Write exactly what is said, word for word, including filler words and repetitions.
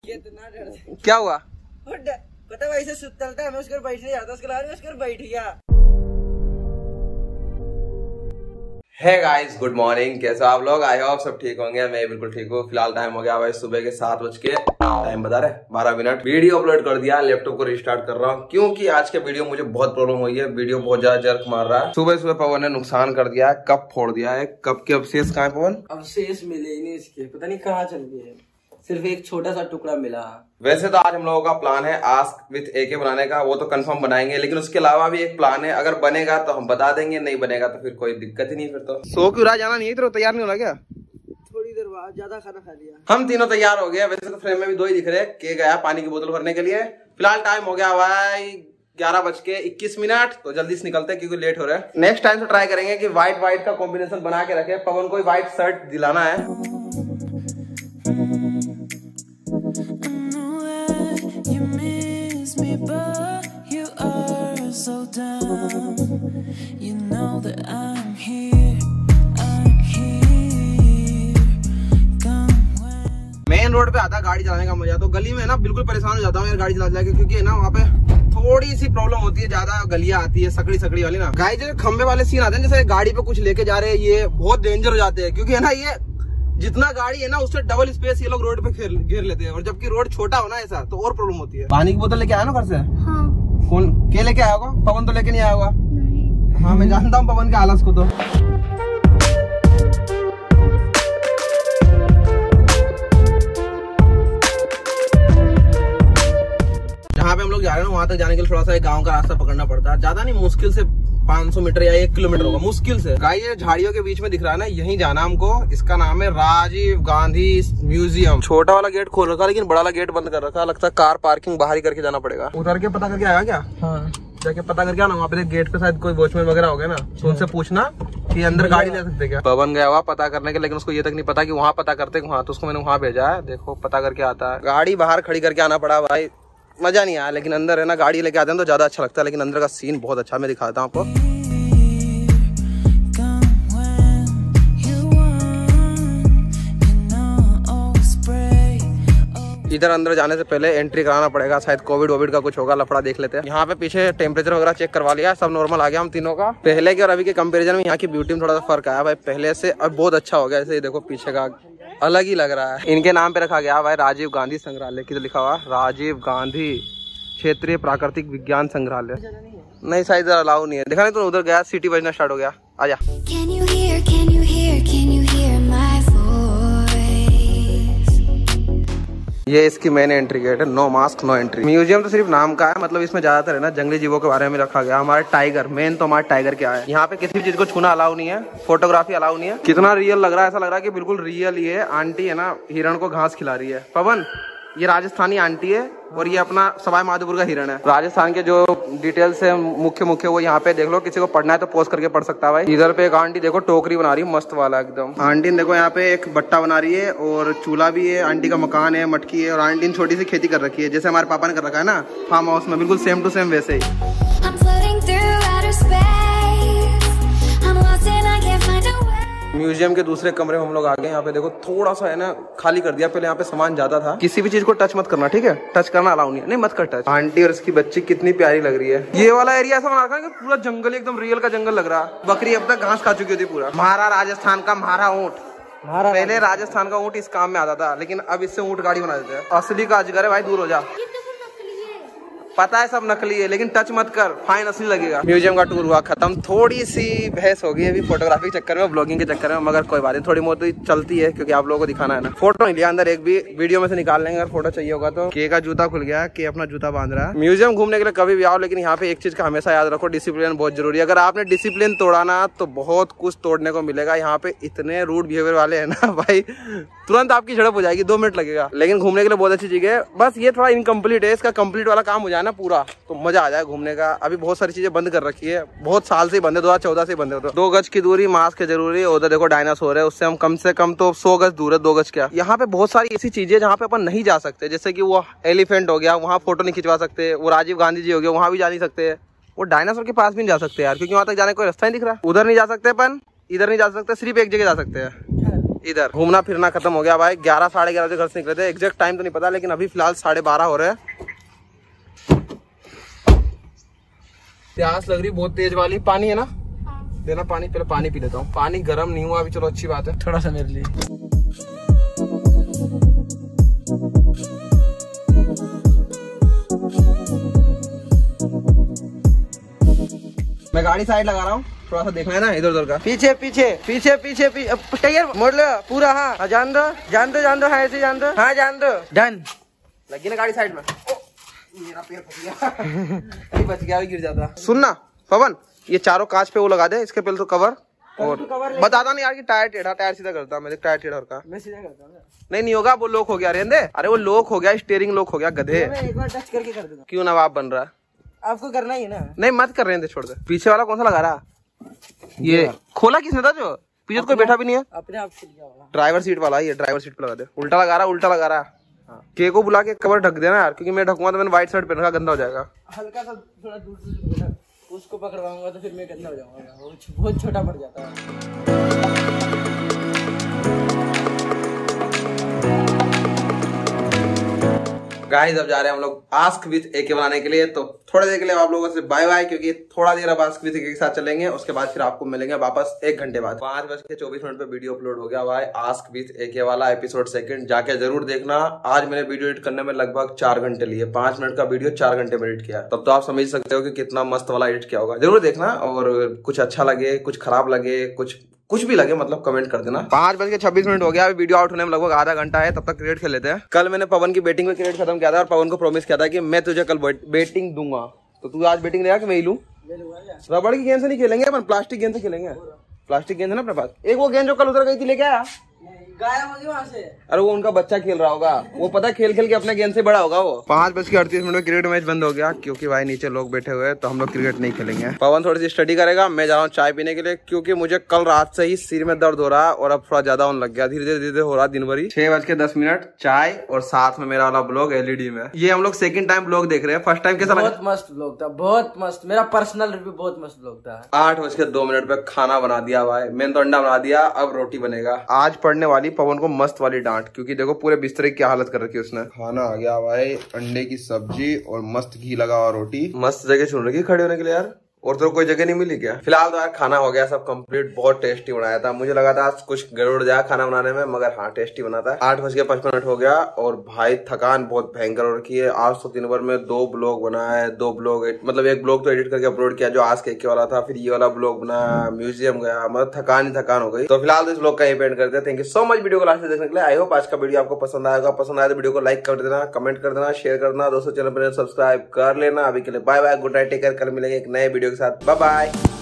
ये तो ना डर। क्या हुआ? पता भाई से चलता है, मैं उसके बैठ नहीं जाता, उसके बाद उसके बैठ गया। Hey guys, good morning. कैसे आप लोग? आई होप सब ठीक होंगे। मैं बिल्कुल ठीक हूँ। फिलहाल टाइम हो गया भाई सुबह के सात बज के टाइम बता रहे बारह मिनट। वीडियो अपलोड कर दिया, लैपटॉप को रिस्टार्ट कर रहा हूँ क्योंकि आज के वीडियो मुझे बहुत प्रॉब्लम हुई है। वीडियो बहुत ज्यादा जर्क मार रहा है। सुबह सुबह पवन ने नुकसान कर दिया है, कप फोड़ दिया है। कप के अवशेष कहाँ है पवन? अवशेष मिले ही नहीं इसके, पता नहीं कहाँ चल गए। सिर्फ एक छोटा सा टुकड़ा मिला। वैसे तो आज हम लोगों का प्लान है आस्क विथ एके बनाने का, वो तो कंफर्म बनाएंगे, लेकिन उसके अलावा भी एक प्लान है। अगर बनेगा तो हम बता देंगे, नहीं बनेगा तो फिर कोई दिक्कत ही नहीं। फिर तो सो क्यों रहा, जाना नहीं है? तो तैयार नहीं होना क्या? थोड़ी देर बाद, ज्यादा खाना खा लिया। हम तीनों तैयार हो गए। वैसे तो फ्रेम में भी दो ही दिख रहे। के गया पानी की बोतल भरने के लिए। फिलहाल टाइम हो गया भाई ग्यारह बज के इक्कीस मिनट, तो जल्दी से निकलते हैं क्योंकि लेट हो रहा है। नेक्स्ट टाइम से ट्राई करेंगे कि व्हाइट व्हाइट का कॉम्बिनेशन बना के रखे। पवन को व्हाइट शर्ट दिलाना है। मेन रोड पे आता गाड़ी चलाने का मजा, तो गली में ना बिल्कुल परेशान हो जाता हूँ यार गाड़ी चला चला के, क्योंकि ना वहाँ पे थोड़ी सी प्रॉब्लम होती है। ज्यादा गलियां आती है सकड़ी सकड़ी वाली ना। गाइस जो खंबे वाले सीन आते हैं, जैसे गाड़ी पे कुछ लेके जा रहे हैं, ये बहुत डेंजर हो जाते हैं क्योंकि है ना ये जितना गाड़ी है ना उससे डबल स्पेस ये लोग रोड पे घेर लेते हैं, और जबकि रोड छोटा हो ना ऐसा तो और प्रॉब्लम होती है। पानी की बोतल लेके आया ना घर से? हाँ। कौन के लेके आया होगा? पवन तो लेके नहीं आया होगा। नहीं। हाँ मैं जानता हूँ पवन के आलस को। तो जहाँ पे हम लोग जा रहे हैं वहां तक जाने के लिए थोड़ा सा एक गाँव का रास्ता पकड़ना पड़ता है। ज्यादा नहीं, मुश्किल से पाँच सौ मीटर या एक किलोमीटर होगा मुश्किल से। गाइस ये झाड़ियों के बीच में दिख रहा है ना, यहीं जाना हमको। इसका नाम है राजीव गांधी म्यूजियम। छोटा वाला गेट खोल रखा लेकिन बड़ा वाला गेट बंद कर रखा। लगता है कार पार्किंग बाहर ही करके जाना पड़ेगा। उतर के पता करके आएगा क्या? हाँ। जाके पता करके आना, वहाँ पे गेट पे शायद कोई वॉचमैन वगैरह हो गया ना, तो उनसे पूछना कि अंदर गाड़ी ले सकते क्या। पवन गया हुआ पता करने के, लेकिन उसको ये तक नहीं पता कि वहाँ पता करते वहाँ, तो उसको मैंने वहाँ भेजा है। देखो पता करके आता है। गाड़ी बाहर खड़ी करके आना पड़ा भाई, मजा नहीं आया। लेकिन अंदर है ना गाड़ी लेके आते हैं तो ज्यादा अच्छा लगता है। लेकिन अंदर का सीन बहुत अच्छा, मैं दिखाता हूँ आपको। इधर अंदर जाने से पहले एंट्री कराना पड़ेगा, शायद कोविड वोविड का कुछ होगा, लफड़ा देख लेते हैं। यहाँ पे पीछे टेम्परेचर वगैरह चेक करवा लिया, सब नॉर्मल आ गया हम तीनों का। पहले के और अभी के कंपैरिजन में यहाँ की ब्यूटी में थोड़ा सा फर्क आया भाई। पहले से अब बहुत अच्छा हो गया। जैसे देखो पीछे का अलग ही लग रहा है। इनके नाम पे रखा गया भाई राजीव गांधी संग्रहालय। किधर लिखा हुआ? राजीव गांधी क्षेत्रीय प्राकृतिक विज्ञान संग्रहालय। नहीं शायद अलाउ नहीं है, देखा नहीं तो उधर गया, सिटी बजना स्टार्ट हो गया। आजा। ये इसकी मेन एंट्री गेट है। No mask no entry. Museum तो सिर्फ नाम का है, मतलब इसमें ज्यादातर है ना जंगली जीवों के बारे में रखा गया। हमारे टाइगर, मेन तो हमारे टाइगर क्या है। यहाँ पे किसी भी चीज को छूना अलाउ नहीं है, फोटोग्राफी अलाउ नहीं है। कितना रियल लग रहा है, ऐसा लग रहा है कि बिल्कुल रियल ही है। आंटी है ना हिरण को घास खिला रही है। पवन ये राजस्थानी आंटी है और ये अपना सवाई माधोपुर का हिरण है। राजस्थान के जो डिटेल्स है मुख्य मुख्य वो यहाँ पे देख लो। किसी को पढ़ना है तो पोस्ट करके पढ़ सकता है भाई। इधर पे एक आंटी देखो टोकरी बना रही है मस्त वाला एकदम। आंटी ने देखो यहाँ पे एक बट्टा बना रही है और चूल्हा भी है। आंटी का मकान है, मटकी है, और आंटी ने छोटी सी खेती कर रखी है जैसे हमारे पापा ने कर रखा है ना फार्म हाउस में, बिल्कुल सेम टू सेम वैसे ही। म्यूजियम के दूसरे कमरे में हम लोग आ गए। यहाँ पे देखो थोड़ा सा है ना खाली कर दिया, पहले यहाँ पे सामान ज्यादा था। किसी भी चीज को टच मत करना, ठीक है? टच करना अलाउ नहीं है। नहीं मत कर टच। आंटी और इसकी बच्ची कितनी प्यारी लग रही है। ये वाला एरिया ऐसा बना रखा है कि पूरा जंगल एकदम रियल का जंगल लग रहा। बकरी अब तक घास खा चुकी होती पूरा। महारा राजस्थान का महारा ऊंट। पहले राजस्थान का ऊंट इस काम में आता था, लेकिन अब इससे ऊंट गाड़ी बना देते हैं। असली का अजगर है भाई, दूर हो जा। पता है सब नकली है, लेकिन टच मत कर, फाइन असली लगेगा। म्यूजियम का टूर हुआ खत्म। थोड़ी सी बहस हो गई अभी फोटोग्राफी के चक्कर में, ब्लॉगिंग के चक्कर में, मगर कोई बात नहीं, थोड़ी बहुत चलती है क्योंकि आप लोगों को दिखाना है ना। फोटो नहीं लिया अंदर एक भी, वीडियो में से निकाल लेंगे अगर फोटो चाहिए होगा तो। के का जूता खुल गया, के अपना जूता बांध रहा है। म्यूजियम घूमने के लिए कभी भी आओ, लेकिन यहाँ पे एक चीज का हमेशा याद रखो, डिसिप्लिन बहुत जरूरी है। अगर आपने डिसिप्लिन तोड़ा ना तो बहुत कुछ तोड़ने को मिलेगा। यहाँ पे इतने रूड बिहेवियर वाले है ना भाई, तुरंत आपकी झड़प हो जाएगी, दो मिनट लगेगा। लेकिन घूमने के लिए बहुत अच्छी जगह है। बस ये थोड़ा इनकम्प्लीट है, इसका कंप्लीट वाला काम हो जाए ना पूरा तो मजा आ जाए घूमने का। अभी बहुत सारी चीजें बंद कर रखी है, बहुत साल से बंद है, दो हजार चौदह से बंद है। तो दो गज की दूरी, मास्क है जरूरी। उधर देखो डायनासोर है, उससे हम कम से कम तो सौ गज दूर है, दो गज क्या। यहाँ पे बहुत सारी ऐसी चीजें जहाँ पे अपन नहीं जा सकते, जैसे कि वो एलिफेंट हो गया, वहाँ फोटो नहीं खिंचवा सकते। वो राजीव गांधी जी हो गया, वहाँ भी जा नहीं सकते। वो डायनासोर के पास भी नहीं जा सकते यार, क्योंकि वहाँ तक जाने कोई रास्ता नहीं दिख रहा। उधर नहीं जा सकते अपन, इधर नहीं जा सकते, सिर्फ एक जगह जा सकते हैं। इधर घूमना फिरना खत्म हो गया भाई। ग्यारह साढ़े ग्यारह बजे घर से निकले थे, एग्जैक्ट टाइम तो नहीं पता, लेकिन अभी फिलहाल साढ़े बारह हो रहे हैं। प्यास लग रही बहुत तेज वाली। पानी है ना? देना पानी, पहले पानी पी लेता हूँ। पानी गर्म नहीं हुआ अभी, चलो अच्छी बात है। थोड़ा सा मेरे लिए। मैं गाड़ी साइड लगा रहा हूँ, थोड़ा सा देखना है ना इधर उधर का। पीछे पीछे पीछे पीछे पीछे मोड़ लो पूरा। हाँ हाँ, जान दो जान दो जान दो, हाँ ऐसे जान दो, हाँ जान दो, डन। लगी ना गाड़ी साइड में। मेरा पैर फंस गया। अभी बच गया, गिर जाता। सुनना पवन, ये चारों कांच पे वो लगा दे, इसके पहले तो कवर। और बताता नहीं यार कि टायर टेढ़ा, टायर सीधा करता मैं, टायर टेढ़ा का मैं सीधा करता हूँ। नहीं नहीं होगा, वो लॉक हो गया। रहने दे। अरे वो लॉक हो गया, स्टीयरिंग लॉक हो गया गधे। मैं एक बार टच करके कर दूंगा। क्यों नवाब बन रहा है? आपको करना ही है ना। नहीं मत कर रहे थे, छोड़ दे। पीछे वाला कौन सा लगा रहा? ये खोला किसने था? जो पीछे तो कोई बैठा भी नहीं है। अपने आप से लिया वाला ड्राइवर सीट वाला, ये ड्राइवर सीट पे लगा दे। उल्टा लगा रहा, उल्टा लगा रहा। हाँ। के को बुला के कवर ढक देना यार, क्योंकि मैं ढकूंगा तो मैंने व्हाइट शर्ट पहन रखा, गंदा हो जाएगा। हल्का सा थोड़ा दूर से उसको पकड़वाऊंगा तो फिर मैं गंदा हो जाऊंगा, वो बहुत छोटा पड़ जाता है। गाइस अब जा रहे हैं हम लोग आस्क विथ एके बनाने के लिए, तो थोड़ी देर के लिए आप लोगों से बाय बाय, क्योंकि थोड़ा देर अब आस्क विथ एके के साथ चलेंगे, उसके बाद फिर आपको मिलेंगे वापस एक घंटे बाद। पांच बज के चौबीस मिनट पे वीडियो अपलोड हो गया भाई, आस्क विथ एके वाला एपिसोड सेकंड, जाके जरूर देखना। आज मैंने वीडियो एडिट करने में लगभग चार घंटे लिए, पांच मिनट का वीडियो चार घंटे में एडिट किया। तब तो आप समझ सकते हो कि कितना मस्त वाला एडिट किया होगा। जरूर देखना, और कुछ अच्छा लगे, कुछ खराब लगे, कुछ कुछ भी लगे मतलब कमेंट कर देना। पांच बज के छब्बीस मिनट हो गया, अभी वीडियो आउट होने में लगभग आधा घंटा है, तब तक क्रिकेट खेल लेते हैं। कल मैंने पवन की बैटिंग में क्रिकेट खत्म किया था और पवन को प्रॉमिस किया था कि मैं तुझे कल बैटिंग दूंगा, तो तू आज बैटिंग लेगा कि मैं ही लूं? रबड़ की गेंद से नहीं खेलेंगे अपन, प्लास्टिक गेंद से खेलेंगे। प्लास्टिक गेंद है ना अपने पास। एक वो गेंद जो कल उधर गई थी, लेके आया? गायब हो गई वहां से। अरे वो उनका बच्चा खेल रहा होगा, वो पता खेल खेल के अपने गेंद से बड़ा होगा वो। पांच बज के अड़तीस मिनट में क्रिकेट मैच बंद हो गया, क्योंकि भाई नीचे लोग बैठे हुए हैं, तो हम लोग क्रिकेट नहीं खेलेंगे। पवन थोड़ी सी स्टडी करेगा, मैं जा रहा हूँ चाय पीने के लिए, क्योंकि मुझे कल रात से ही सिर में दर्द हो रहा है और अब थोड़ा ज्यादा होने लग गया, धीरे धीरे धीरे हो रहा दिन भर ही। छह बज के दस मिनट चाय और साथ में मेरा वाला ब्लॉग एलईडी में। ये हम लोग सेकंड टाइम ब्लॉग देख रहे हैं, फर्स्ट टाइम कैसा लगा? बहुत मस्त ब्लॉग था, बहुत मस्त। मेरा पर्सनल रिव्यू बहुत मस्त ब्लॉग था। आठ बज के दो मिनट पे खाना बना दिया भाई, मैंने तो अंडा बना दिया, अब रोटी बनेगा। आज पढ़ने वाली पवन को मस्त वाली डांट, क्योंकि देखो पूरे बिस्तर की क्या हालत कर रखी है उसने। खाना आ गया भाई, अंडे की सब्जी और मस्त घी लगा हुआ रोटी। मस्त जगह चुन रखी खड़े होने के लिए यार, और तो कोई जगह नहीं मिली क्या? फिलहाल तो यार खाना हो गया सब कंप्लीट, बहुत टेस्टी बनाया था। मुझे लगा था कुछ गड़बड़ जाए खाना बनाने में, मगर हाँ टेस्टी बना था। आठ बज के पचपन मिनट हो गया और भाई थकान बहुत भयंकर हो रखी है। आज तो दिन भर में दो ब्लॉग बनाया है, दो ब्लॉग मतलब एक ब्लॉग तो एडिट करके अपलोड किया जो आज के वाला था, फिर ये वाला ब्लॉग बनाया, म्यूजियम गया, मतलब थकान ही थकान हो गई। तो फिलहाल तो इस ब्लॉग का ही एंड करते हैं। Thank you so much video को लास्ट तक देखने के लिए। आई होप आज का वीडियो आपको पसंद आएगा। पसंद आया तो वीडियो को लाइक कर देना, कमेंट कर देना, शेयर करना, दोस्तों चैनल पर सब्सक्राइब कर लेना। अभी के लिए bye bye, good night, take care. कल मिलेंगे एक नए वीडियो के साथ, बाय बाय।